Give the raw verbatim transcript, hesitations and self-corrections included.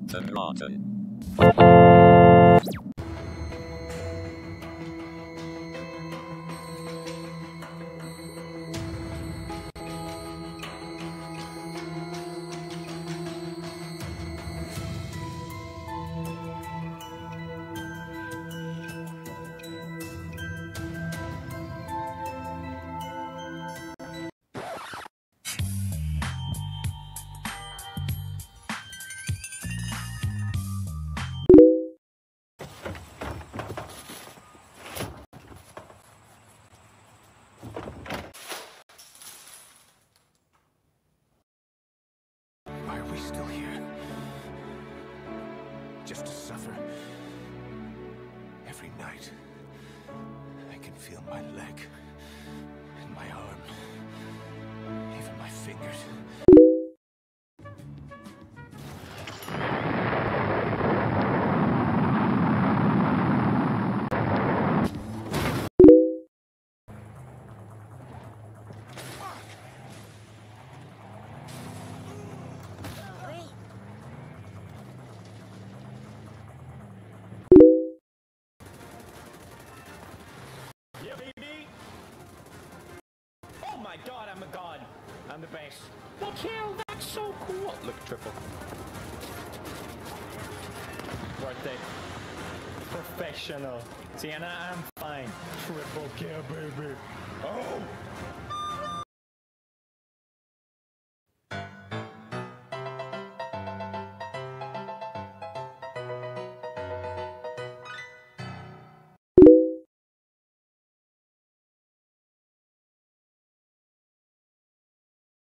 Martin Martin. Why are we still here? Just to suffer? Every night, I can feel my leg, and my arm, even my fingers. Yeah, baby! Oh my god, I'm a god. I'm the best. What the hell? That's so cool. Look, triple. Worth it. Professional. Sienna, I'm fine. Triple kill, baby. Oh!